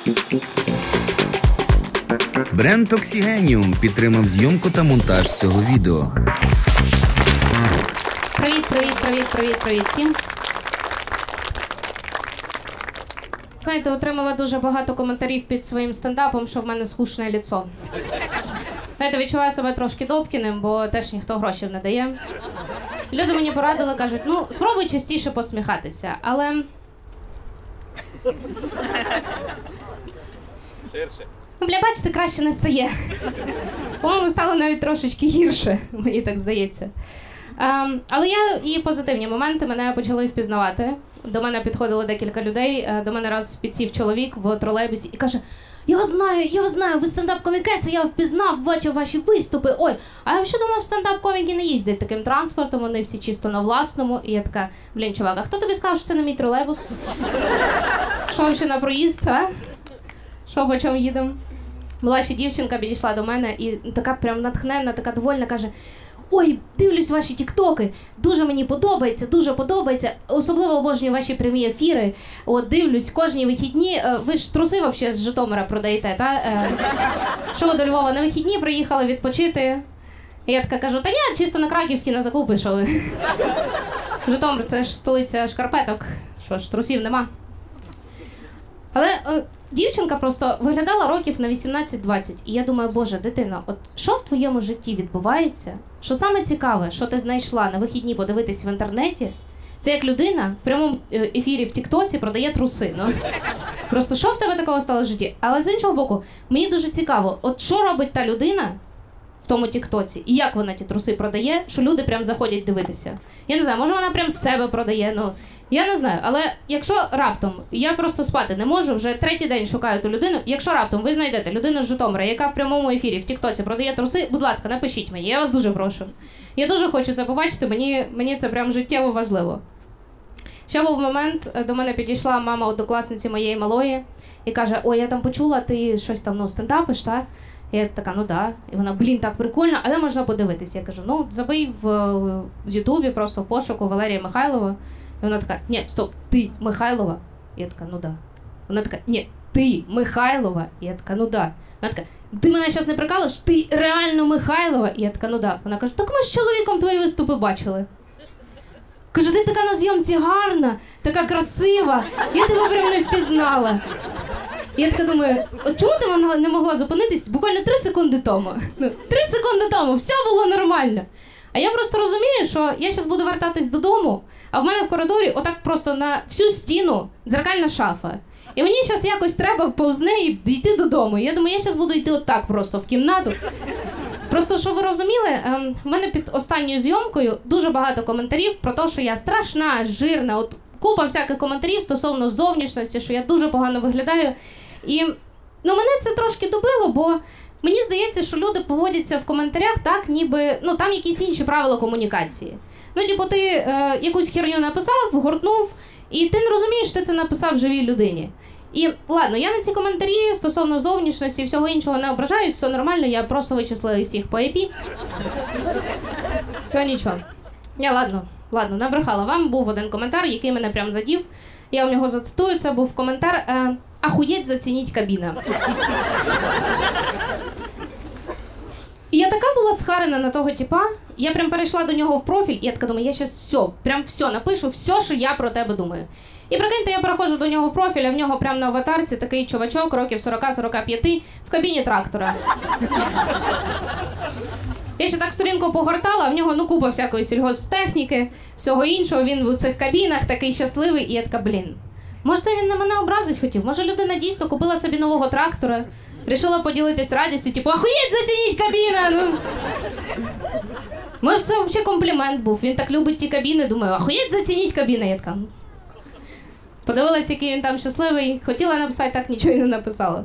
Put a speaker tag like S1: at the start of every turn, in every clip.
S1: Бренд Oxygenium підтримав зйомку та монтаж цього відео.
S2: Привіт всім. Знаєте, отримала дуже багато коментарів під своїм стендапом, що в мене скучне лицо. Знаєте, відчуваю себе трошки Добкіним, бо теж ніхто грошей не дає. Люди мені порадили, кажуть, ну, спробуй частіше посміхатися, але...
S3: Ширше.
S2: Ну, бачите, краще не стає. По-моєму, стало навіть трошечки гірше, мені так здається. Але є і позитивні моменти, мене почали впізнавати. До мене підходило декілька людей, до мене раз підсів чоловік в тролейбусі і каже: я вас знаю, ви стендап-комікеси, я впізнав, бачив ваші виступи. Ой, а я ще думав, стендап-коміки не їздять таким транспортом, вони всі чисто на власному. І я така, блін, чувак, а хто тобі сказав, що це не мій тролейбус? Що ще на проїзд, а? Що, по чому їдемо? Була ще дівчинка, підійшла до мене і така прям натхненна, така довольна, каже: ой, дивлюсь ваші тіктоки, дуже мені подобається, особливо обожнюю ваші прямі ефіри, от дивлюсь кожні вихідні, ви ж труси взагалі з Житомира продаєте, та? Що ви до Львова на вихідні приїхали відпочити? І я така кажу, та я чисто на Краківській на закупи, що ви. Житомир – це ж столиця шкарпеток, що ж, трусів нема. Але дівчинка просто виглядала років на 18-20. І я думаю, боже, дитино, от що в твоєму житті відбувається? Що саме цікаве, що ти знайшла на вихідні подивитись в інтернеті, це як людина в прямому ефірі в Тіктоці продає труси. Ну. Просто що в тебе такого стало в житті? Але з іншого боку, мені дуже цікаво, от що робить та людина в тому Тіктоці, і як вона ті труси продає, що люди прям заходять дивитися. Я не знаю, може вона прям себе продає, ну, я не знаю. Але якщо раптом, я просто спати не можу, вже третій день шукаю ту людину, якщо раптом ви знайдете людину з Житомира, яка в прямому ефірі в Тіктоці продає труси, будь ласка, напишіть мені, я вас дуже прошу. Я дуже хочу це побачити, мені це прям життєво важливо. Ще був момент, до мене підійшла мама однокласниці моєї малої і каже, ой, я там почула, ти щось там, ну, стендапиш, так? Я така, ну да. І вона, блін, так прикольно, але можна подивитися. Я кажу, ну, забий в Ютубі, просто в пошуку Валерія Михайлова. І вона така, ні, стоп, ти Михайлова? Я така, ну да. Вона така, ні, ти Михайлова? Я така, ну да. Вона така, ти мене зараз не прикалуєш? Ти реально Михайлова? Я така, ну да. Вона каже, так ми з чоловіком твої виступи бачили. Каже, ти така на зйомці гарна, така красива, я тебе прям не впізнала. Я така думаю, от чому ти не могла зупинитись буквально 3 секунди тому? 3 секунди тому, все було нормально. А я просто розумію, що я зараз буду вертатись додому, а в мене в коридорі отак просто на всю стіну дзеркальна шафа. І мені зараз якось треба повз неї йти додому. І я думаю, я зараз буду йти отак просто в кімнату. Просто, щоб ви розуміли, в мене під останньою зйомкою дуже багато коментарів про те, що я страшна, жирна, от купа всяких коментарів стосовно зовнішності, що я дуже погано виглядаю. І ну, мене це трошки добило, бо мені здається, що люди поводяться в коментарях так, ніби, ну, там якісь інші правила комунікації. Ну, типу, ти якусь херню написав, гуртнув, і ти не розумієш, що ти це написав живій людині. І, ладно, я на ці коментарі стосовно зовнішності і всього іншого не ображаюсь, все нормально, я просто вичислила всіх по IP. Все, нічого. Ладно, набрехала. Вам був один коментар, який мене прям задів. Я в нього зацитую, це був коментар «Ахуєть, зацініть кабіна». І я така була схарена на того типа, я прям перейшла до нього в профіль, і я така думаю, я зараз все напишу, все, що я про тебе думаю. І прикиньте, я переходжу до нього в профіль, а в нього прям на аватарці такий чувачок, років 40-45, в кабіні трактора. Я ще так сторінку погортала, а в нього ну купа всякої сільгосптехніки, всього іншого, він в цих кабінах такий щасливий, і я така, блін. Може це він на мене образить хотів? Може людина дійсно купила собі нового трактора, вирішила поділитись радістю, типу, ахуєть, зацініть кабіна! Ну. Може це взагалі комплімент був, він так любить ті кабіни, думаю, ахуєть, зацініть кабіна, я така. Подивилась, який він там щасливий, хотіла написати, так нічого і не написала.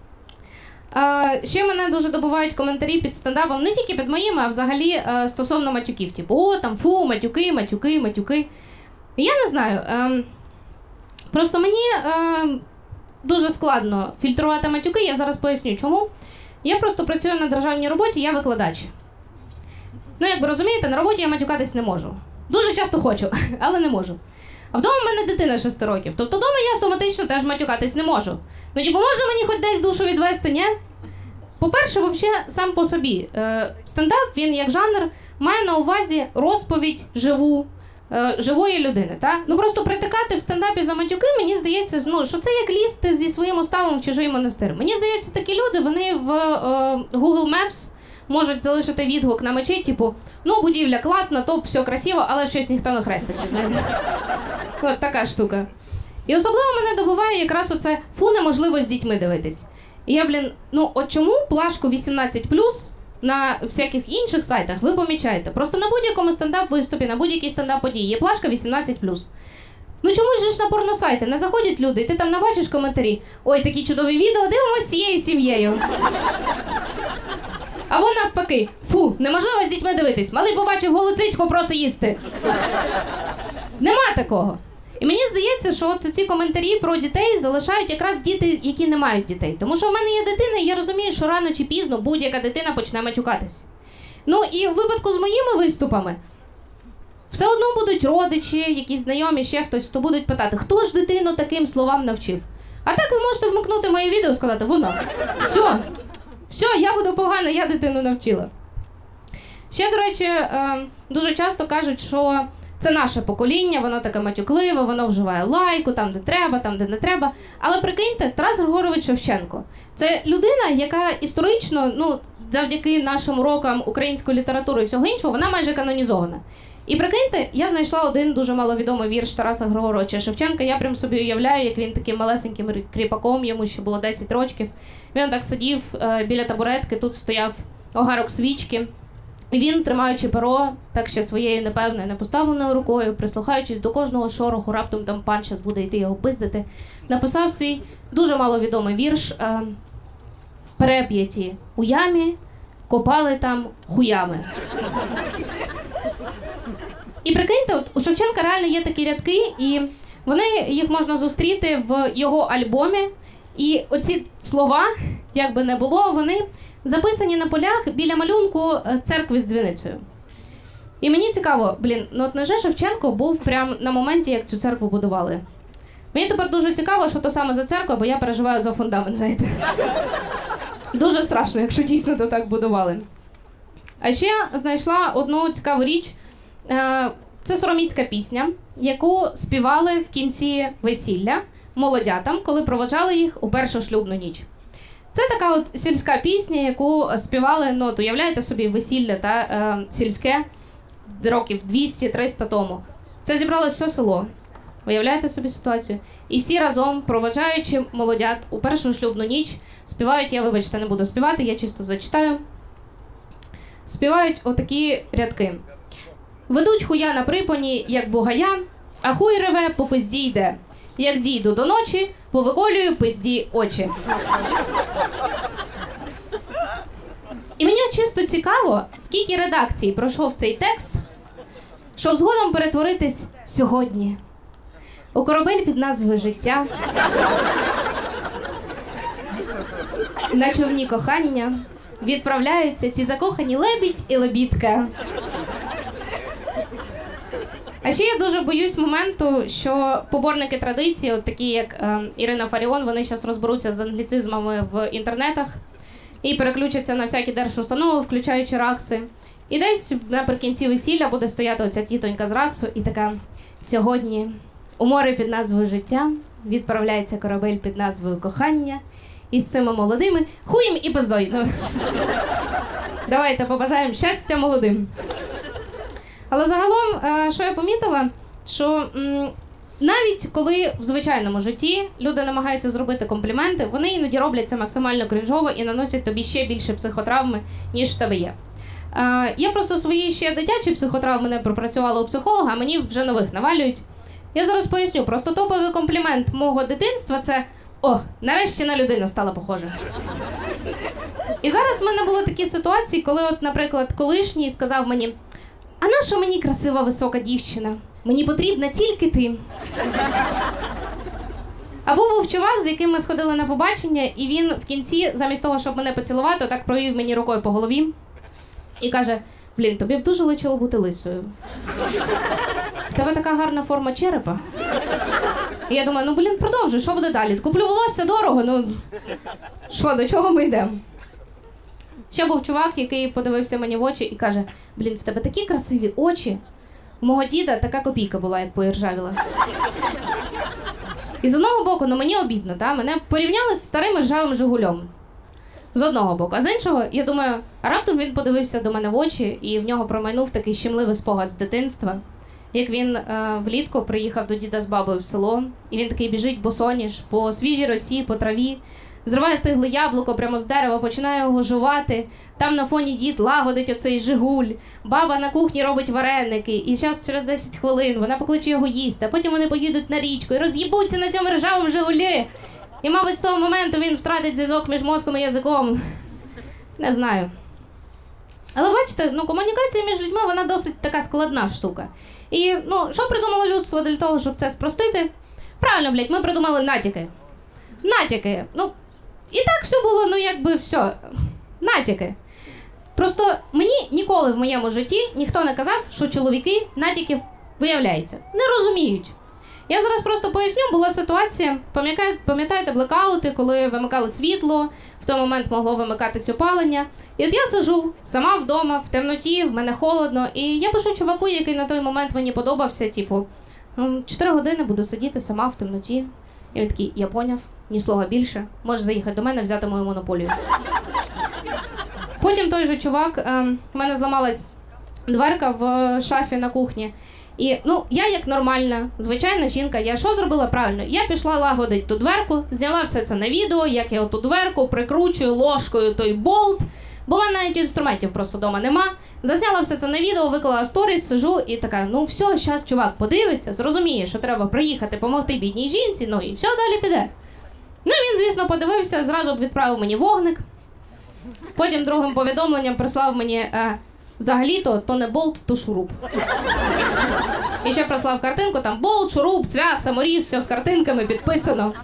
S2: Ще мене дуже добувають коментарі під стендапом, не тільки під моїми, а взагалі стосовно матюків. Типу, о, там, фу, матюки. Я не знаю. Просто мені дуже складно фільтрувати матюки, я зараз поясню чому. Я просто працюю на державній роботі, я викладач. Ну, як ви розумієте, на роботі я матюкатись не можу. Дуже часто хочу, але не можу. А вдома в мене дитина 6 років. Тобто вдома я автоматично теж матюкатись не можу. Ну, типу, можна мені хоч десь душу відвести, ні? По-перше, взагалі, сам по собі. Стендап, він як жанр, має на увазі розповідь живої людини, так? Ну, просто притикати в стендапі за матюки, мені здається, ну, що це як лізти зі своїм уставом в чужий монастир. Мені здається, такі люди, вони в Google Maps можуть залишити відгук на мечеть, типу, ну, будівля класна, топ, все красиво, але щось ніхто не хреститься. От така штука. І особливо мене добиває якраз оце фу, неможливо з дітьми дивитись. І я, ну, от чому плашку 18+, на всяких інших сайтах ви помічаєте? Просто на будь-якому стендап-виступі, на будь-якій стендап-події є плашка 18+. Ну чомусь ж на порносайти не заходять люди, і ти там набачиш коментарі, ой, такі чудові відео, дивимося всією сім'єю. Або навпаки, фу, неможливо з дітьми дивитись, малий побачив голу цицьку, просить їсти. Нема такого. І мені здається, що от ці коментарі про дітей залишають якраз діти, які не мають дітей. Тому що в мене є дитина, і я розумію, що рано чи пізно будь-яка дитина почне матюкатись. Ну і в випадку з моїми виступами, все одно будуть родичі, якісь знайомі, ще хтось, хто будуть питати, хто ж дитину таким словам навчив? А так ви можете вмикнути моє відео і сказати, вона. Все, я буду погана, я дитину навчила. Ще, до речі, дуже часто кажуть, що це наше покоління, воно таке матюкливе, воно вживає лайку, там, де треба, там, де не треба. Але прикиньте, Тарас Григорович Шевченко. Це людина, яка історично, ну, завдяки нашим урокам української літератури і всього іншого, вона майже канонізована. І прикиньте, я знайшла один дуже маловідомий вірш Тараса Григоровича Шевченка. Я прям собі уявляю, як він таким малесеньким кріпаком, йому ще було 10 років. Він так сидів біля табуретки, тут стояв огарок свічки. І він, тримаючи перо, так ще своєю, непевною, непоставленою рукою, прислухаючись до кожного шороху, раптом там пан щас буде йти його пиздити, написав свій дуже маловідомий вірш «В переп'яті у ямі копали там хуями». І прикиньте, от у Шевченка реально є такі рядки, і їх можна зустріти в його альбомі. І оці слова, як би не було, вони записані на полях біля малюнку церкви з дзвіницею. І мені цікаво, ну от невже Шевченко був прямо на моменті, як цю церкву будували? Мені тепер дуже цікаво, що то саме за церква, бо я переживаю за фундамент, знаєте. Дуже страшно, якщо дійсно то так будували. А ще знайшла одну цікаву річ. Це сороміцька пісня, яку співали в кінці весілля молодятам, коли проводжали їх у першу шлюбну ніч. Це така от сільська пісня, яку співали, ну от уявляєте собі, весілля сільське років 200-300 тому. Це зібралось все село. Уявляєте собі ситуацію? І всі разом, проводжаючи молодят у першу шлюбну ніч, співають, я, вибачте, не буду співати, я чисто зачитаю. Співають отакі рядки. Ведуть хуя на припоні, як бугая, а хуй реве, по пизді йде. Як дійду до ночі, повиколюю пизді очі. І мені чисто цікаво, скільки редакцій пройшов цей текст, щоб згодом перетворитись сьогодні у корабель під назвою «Життя», на човні кохання відправляються ці закохані лебідь і лебідка. А ще я дуже боюсь моменту, що поборники традиції, от такі як Ірина Фаріон, вони зараз розберуться з англіцизмами в інтернетах і переключаться на всякі держустанови, включаючи ракси. І десь наприкінці весілля буде стояти оця тітонька з раксу і така: сьогодні у море під назвою «Життя» відправляється корабель під назвою «Кохання» із цими молодими хуєм і пиздою. Ну, давайте побажаємо щастя молодим. Але загалом, що я помітила, що навіть коли в звичайному житті люди намагаються зробити компліменти, вони іноді роблять це максимально крінжово і наносять тобі ще більше психотравми, ніж в тебе є. Я просто свої ще дитячі психотравми не пропрацювала у психолога, а мені вже нових навалюють. Я зараз поясню, просто топовий комплімент мого дитинства – це «О, нарешті на людину стала похожа». І зараз в мене були такі ситуації, коли, от, наприклад, колишній сказав мені: «А нащо мені красива висока дівчина? Мені потрібна тільки ти». Або був чувак, з яким ми сходили на побачення, і він в кінці, замість того, щоб мене поцілувати, так провів мені рукою по голові і каже: «Блін, тобі б дуже личило бути лисою». в тебе така гарна форма черепа. І я думаю, ну, блін, продовжуй, що буде далі? Куплю волосся дорого, ну, що, до чого ми йдемо? Ще був чувак, який подивився мені в очі і каже, блін, в тебе такі красиві очі. У мого діда така копійка була, як поіржавіла. І з одного боку, ну мені обідно, та? Мене порівняли з старим ржавим «Жигулем». З одного боку. А з іншого, я думаю, а раптом він подивився до мене в очі, і в нього промайнув такий щемливий спогад з дитинства. Як він влітку приїхав до діда з бабою в село, і він такий біжить босоніж по свіжій росі, по траві, зриває стигле яблуко прямо з дерева, починає його жувати. Там на фоні дід лагодить оцей «Жигуль». Баба на кухні робить вареники. І зараз через 10 хвилин вона покличе його їсти, а потім вони поїдуть на річку і роз'їбуться на цьому ржавому «Жигулі». І, мабуть, з того моменту він втратить зв'язок між мозком і язиком. Не знаю. Але бачите, ну, комунікація між людьми, вона досить така складна штука. І, ну, що придумало людство для того, щоб це спростити? Правильно, блядь, ми придумали натяки. Натяки. Ну, і так все було, ну, якби все. Натяки. Просто мені ніколи в моєму житті ніхто не казав, що чоловіки натяків, виявляється, не розуміють. Я зараз просто поясню, була ситуація, пам'ятаєте блекаути, коли вимикали світло, в той момент могло вимикатись опалення. І от я сиджу сама вдома, в темноті, в мене холодно, і я пишу чуваку, який на той момент мені подобався, типу, 4 години буду сидіти сама в темноті. І він такий, я поняв, ні слова більше, можеш заїхати до мене, взяти мою монополію. Потім той же чувак, в мене зламалась дверка в шафі на кухні. І, ну, я як нормальна, звичайна жінка, я що зробила правильно? Я пішла лагодити ту дверку, зняла все це на відео, як я оту дверку прикручую ложкою той болт, бо в мене навіть інструментів просто вдома нема. Засняла все це на відео, виклала в сторіс, сижу і така, ну все, зараз чувак подивиться, зрозуміє, що треба приїхати, помогти бідній жінці, ну і все, далі піде. Ну, він, звісно, подивився, зразу відправив мені вогник. Потім другим повідомленням прислав мені, взагалі-то, то не болт, то шуруп. І ще прислав картинку, там болт, шуруп, цвях, саморіз, все з картинками підписано.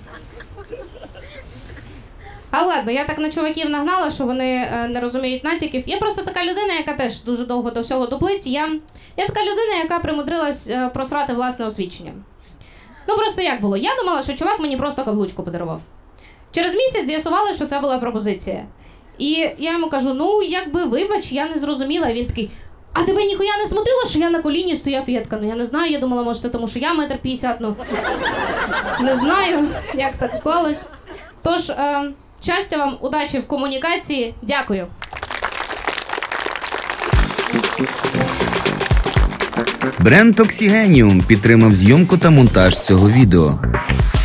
S2: А ладно, я так на чуваків нагнала, що вони не розуміють натяків. Я просто така людина, яка теж дуже довго до всього доплить. Я така людина, яка примудрилась просрати власне освідчення. Ну просто як було? Я думала, що чувак мені просто каблучку подарував. Через місяць з'ясували, що це була пропозиція. І я йому кажу, ну якби вибач, я не зрозуміла. І він такий, а тебе ніхуя не смутило, що я на коліні стояв? І я така, ну я не знаю, я думала, може це тому, що я 1,50 м, ну не знаю, як так склалось. Тож, щастя вам, удачі в комунікації, дякую.
S1: Бренд Oxygenium підтримав зйомку та монтаж цього відео.